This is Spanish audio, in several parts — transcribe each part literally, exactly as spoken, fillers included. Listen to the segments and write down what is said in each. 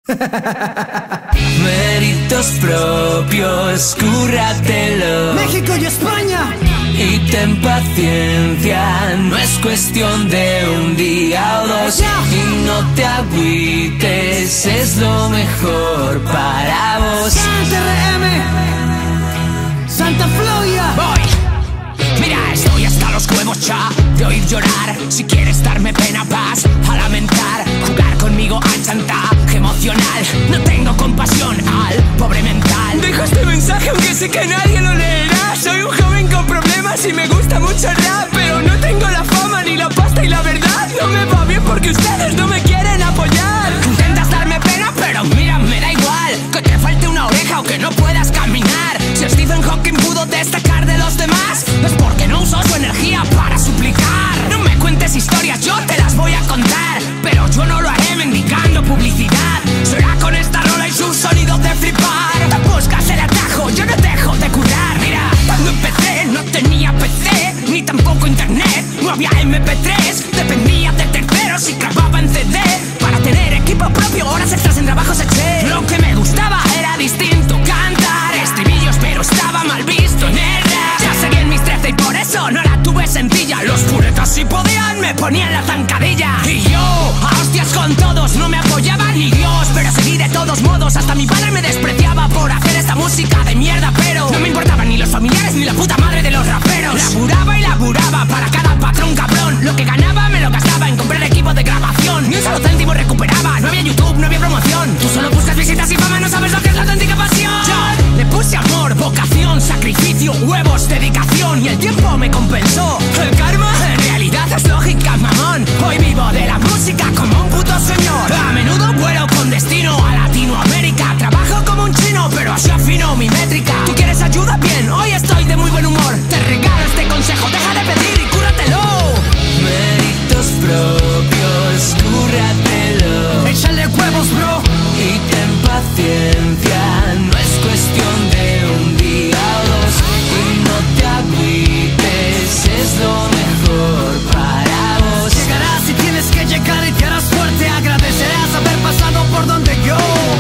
Méritos propios, cúrratelo. México y España. Y ten paciencia, no es cuestión de un día o dos. Y no te agüites, es lo mejor para vos. Santa R M, Santa Floria. Voy. Mira, estoy hasta los huevos ya de oír llorar. Si quieres darme pena, vas a lamentar. Jugar conmigo a chantaje emocional. No tengo compasión al pobre mental. Dejo este mensaje aunque sé que nadie lo leerá. Soy un joven con problemas y me gusta mucho el rap, pero no tengo la fama ni la pasta y la verdad no me va bien porque ustedes no me quieren apoyar. Intentas darme pena, pero mira, me da igual que te falte una oreja o que no puedas caminar. Si Stephen Hawking pudo destacar de los demás, es porque no usó su energía para suplicar. No me cuentes historias, yo te las voy a contar, pero yo no lo haré mendigando publicidad. Será con esta rola y sus sonidos de flipar. Te buscas el atajo, yo no dejo de currar. Mira, cuando empecé no tenía P C, ni tampoco internet, no había M P tres. Dependía de terceros y grababa en C D. Para tener equipo propio, horas extras en trabajos eché. Lo que me gustaba era distinto, cantar estribillos, pero estaba mal visto en el rap. Ya seguí en mis trece y por eso no la tuve sencilla. Los puretas si podían me ponían la zancadilla. Y yo, a hostias con todos, no me apoyaba ni Dios, pero seguí de todos modos. Hasta mi padre me despreciaba por hacer esta música de mierda, pero no me importaban ni los familiares ni la puta madre de los raperos. Laburaba y laburaba para cada patrón cabrón. Lo que ganaba me lo gastaba en comprar equipo de grabación. Ni un solo céntimo recuperaba, no había YouTube, no había promoción. Tú solo buscas visitas y fama, no sabes lo que es la auténtica pasión. Yo le puse amor, vocación, sacrificio, huevos, dedicación, y el tiempo me compensó. El karma en realidad es lógica, mamón. Hoy vivo de la música como un puto señor. A menudo vuelo con destino a Latinoamérica. Trabajo como un chino, pero así afino mi métrica. ¿Tú quieres ayuda? Bien, hoy estoy de muy buen humor. Te regalo este consejo, deja de pedir y cúratelo. Méritos propios, cúrratelo. Échale huevos, bro. Y ten paciencia, no es cuestión de un día o dos. Y no te agüites, es lo mejor para vos. Llegarás si tienes que llegar y te harás fuerte. Agradecerás haber pasado por donde yo.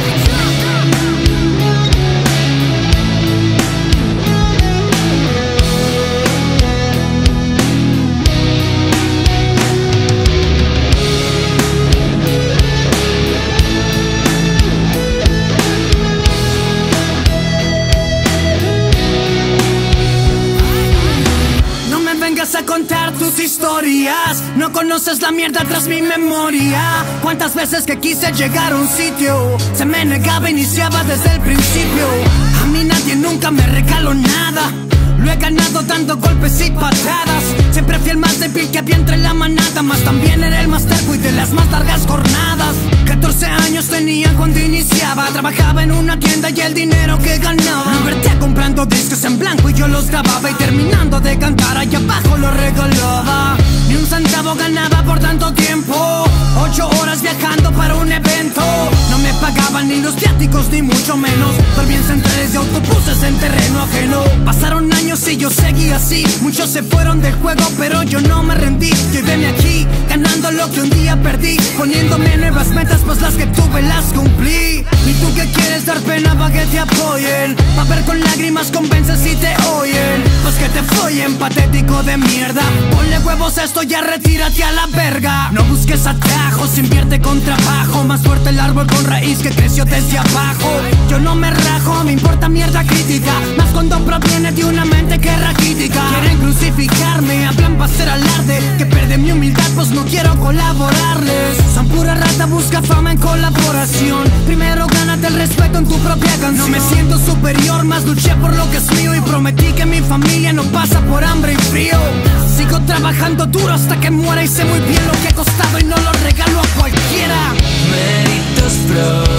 A contar tus historias, no conoces la mierda tras mi memoria. Cuántas veces que quise llegar a un sitio, se me negaba, iniciaba desde el principio. A mí nadie nunca me regaló nada, lo he ganado dando golpes y patadas. Siempre fui el más débil que había entre la manada, mas también era el más terco y de las más largas jornadas. catorce años tenía cuando iniciaba, trabajaba en una tienda y el dinero que ganaba lo invertía comprando discos en blanco y yo los grababa. Y terminando de cantar allá abajo lo regalaba. Ni un centavo ganaba por tanto tiempo, ocho horas viajando para un evento. No me pagaban ni los viáticos ni mucho menos. Dormí en centrales de autobuses en terreno ajeno. Pasaron años y yo seguí así. Muchos se fueron del juego pero yo no me rendí. Y venme aquí ganando lo que un día perdí, poniéndome nuevas metas pues las que tuve las cumplí. Y tú que quieres dar pena pa' que te apoyen, pa' ver con lágrimas convences si te oyen. Pues que te follen, patético de mierda. Ponle huevos a esto, ya retírate a la verga. No busques atajos, invierte con trabajo. Más fuerte el árbol con raíz que creció desde abajo. Yo no me rajo, me importa mierda crítica, más cuando proviene de una mente que raquítica. Quieren crucificarme, hablan pa' hacer alarde, que perdí mi humildad pues no quiero colaborarles. Son pura rata, busca fama en colaboración. Primero gánate el respeto en tu propia canción. No me siento superior, más luché por lo que es mío. Y prometí que mi familia no pasa por hambre y frío. Sigo trabajando duro hasta que muera y sé muy bien lo que ha costado y no lo regalo a cualquiera. Méritos propios,